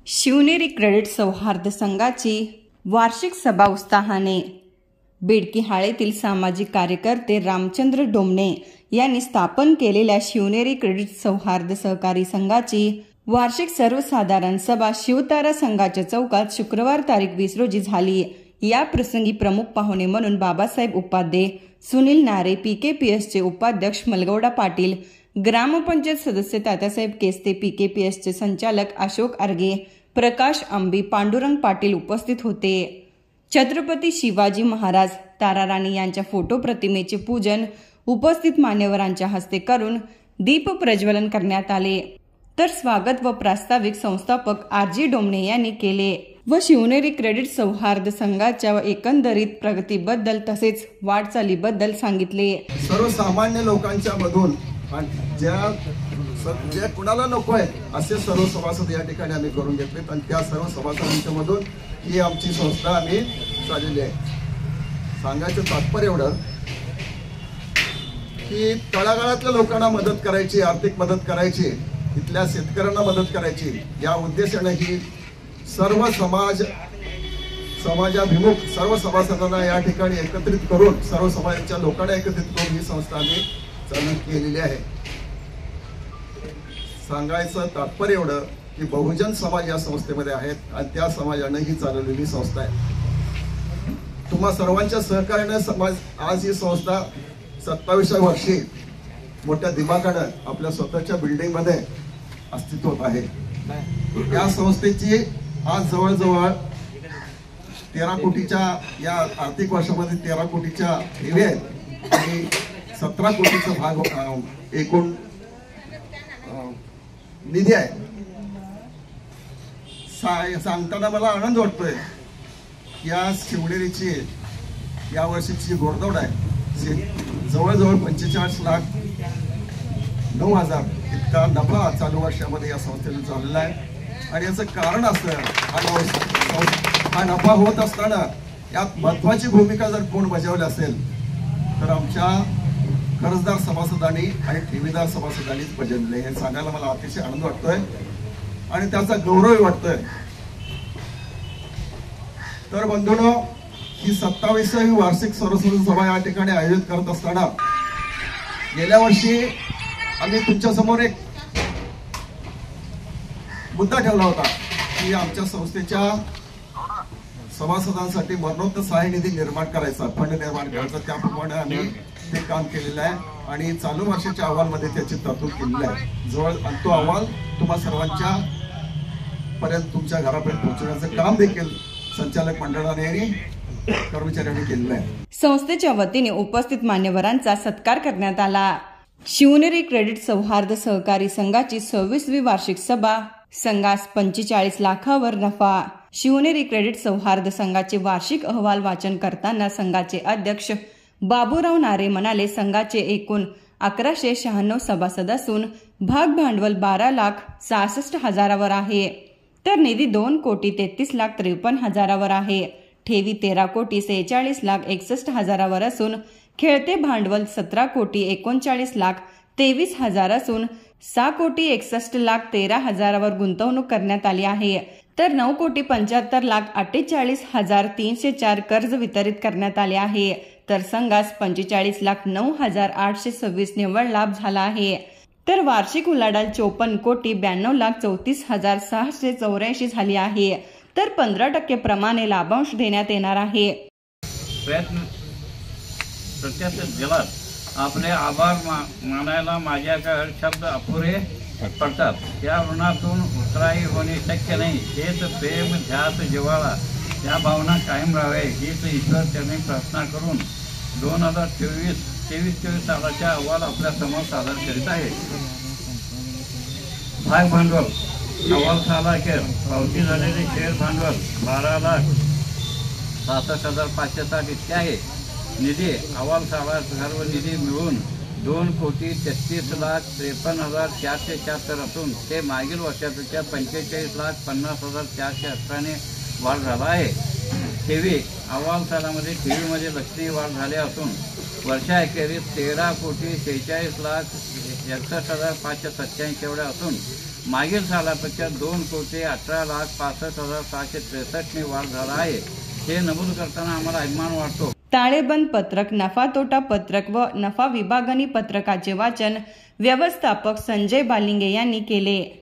Shivneri credit सौहार्द संघाची वार्षिक सभा उत्साहाने बेडकी हाळेतील सामाजिक कार्यकर्ते रामचंद्र डोमणे यांनी स्थापन केलेल्या शिवनेरी क्रेडिट सौहार्द सहकारी संघाची वार्षिक सर्वसाधारण सभा शिवतारा संघाच्या चौकात शुक्रवार तारीख 20 रोजी झाली। या प्रसंगी प्रमुख पाहुणे म्हणून बाबासाहेब उपाध्ये, सुनील नारे, पीकेपीएसचे उपाध्यक्ष मलगौडा पाटील, ग्रामपंचायत सदस्य तात्यासाहेब केस्ते, पीकेपीएसचे संचालक अशोक आर्गे, प्रकाश आंबी, पांडुरंग पाटील उपस्थित होते। छत्रपती शिवाजी महाराज, ताराराणी यांच्या फोटो प्रतिमेचे पूजन उपस्थित मान्यवरांच्या हस्ते करून दीप प्रज्वलन करण्यात आले, तर स्वागत व प्रास्ताविक संस्थापक आर.जी. डोमणे यांनी केले व शिवनेरी क्रेडिट सौहार्द संघाच्या एकंदरीत प्रगतीबद्दल तसेच वाटचालीबद्दल सांगितले। सर्वसामान्य लोकांच्या मधून ज्या कुणाला नको आहे असे सर्व सभासद या ठिकाणी आम्ही करून घेतले आणि त्या सर्व सभासदांच्या मधून ही आमची संस्था आम्ही चाललेली आहे। सांगायचं तात्पर्य एवढं की तळागाळातल्या लोकांना मदत करायची, आर्थिक मदत करायची, इथल्या शेतकऱ्यांना मदत करायची या उद्देशाने ही सर्व समाजाभिमुख सर्व सभासदांना या ठिकाणी एकत्रित करून सर्व समाजाच्या लोकांना एकत्रित करून ही संस्था आम्ही चालू केलेली आहे। सांगायचं तात्पर्य एवढं की बहुजन समाज या संस्थेमध्ये आहेत आणि त्या समाजाने ही चालवलेली संस्था आहे। तुम्हा सर्वांच्या सहकार्याने समाज आज ही संस्था 27व्या वर्षी मोठ्या दिमाखानं आपल्या स्वतःच्या बिल्डिंग मध्ये अस्तित्वात आहे। या संस्थेची आज जवळजवळ 13 कोटीच्या या आर्थिक वर्षामध्ये 13 कोटीच्या ठेवी आहेत आणि 17 कोटीचा भाग एकूण निधी आहे। सांगताना मला आनंद वाटतोय या शिवनेरीची या वर्षीची घोडदौड आहे, जवळजवळ 45,09,000 इतका नफा चालू वर्षामध्ये या संस्थेने झालेला आहे। आणि याचं कारण असं हा नफा होत असताना यात महत्वाची भूमिका जर कोण बजावली असेल तर आमच्या कर्जदार सभासदांनी आणि ठेवीदार सभासदांनीच बजावले, हे सांगायला मला अतिशय आनंद वाटतोय आणि त्याचा गौरव वाटतोय। तर बंधूंनो, ही 27वी वार्षिक सर्वसाधारण सभा या ठिकाणी आयोजित करत असताना गेल्या वर्षी आम्ही तुमच्या समोर एक मुद्दा ठेवला होता की आमच्या संस्थेच्या सभासदांसाठी मरणोत्तर सहाय्य निधी निर्माण करायचा, फंड निर्माण करायचा। त्याप्रमाणे आम्ही ते काम केलेलं आहे आणि चालू वर्षाच्या अहवालमध्ये त्याची तरतूद केलेली आहे। जवळ तो अहवाल तुम्हा सर्वांच्या पर्यंत तुमच्या घरापर्यंत पोहोचवण्याचं काम देखील संचालक मंडळाने आणि कर्मचाऱ्यांनी केलेलं आहे। संस्थेच्या वतीने उपस्थित मान्यवरांचा सत्कार करण्यात आला। शिवनेरी क्रेडिट सौहार्द सहकारी संघाची 26वी वार्षिक सभा, संघास 45 लाखावर नफा। शिवनेरी क्रेडिट सौहार्द संघाचे वार्षिक अहवाल वाचन करताना संघाचे अध्यक्ष बाबूराव नारे म्हणाले, संघाचे एकूण 1196 सभासद असून भाग भांडवल 12,66,000 आहे, तर निधी 2,33,53,000 आहे। ठेवी 13,46,61,000 असून खेळते भांडवल 17,39,23,000 असून 6,61,13,000 गुंतवणूक करण्यात आली आहे, तर 9,75,48,304 कर्ज वितरित करण्यात आले आहे, तर संघास 45,09,826 निव्वळ लाभ झाला आहे, तर वार्षिक उलाढाल 54,92,34,684 झाली आहे, तर 15% प्रमाणे लाभांश देण्यात येणार आहे। प्रत्यक्ष जलात आपले आभार मानायला माझ्याकडे शब्द अपुरे पडतात। त्या ऋणातून उतराई होणे शक्य नाही। हेच प्रेम, ध्यास, जिव्हाळा या भावना कायम राहावे हीच ईश्वर त्यांनी प्रार्थना करून 2023 सालाच्या अहवाल आपल्या समोर सादर करीत आहे। भाग भांडवल अहवाल सालाखेर पावती झालेले शेअर भांडवल 12,66,560 इतके आहे। निधी अहवाल साला सर्व निधी मिळून 2,33,53,474 असून ते मागील वर्षापेक्षा 45,50,418 ने वाढ झाला आहे। ठेवी अहवाल सालामध्ये ठेवीमध्ये लक्षणीय वाढ झाली असून वर्षाअखेरीस 13,46,61,587 एवढ्या असून मागील सालापेक्षा 2,18,65,663 वाढ झाला आहे. हे नमूद करताना आम्हाला अभिमान वाटतो. ताळेबंद पत्रक, नफा तोटा पत्रक व नफा विभागणी पत्रकाचे वाचन व्यवस्थापक संजय बालिंगे यांनी केले.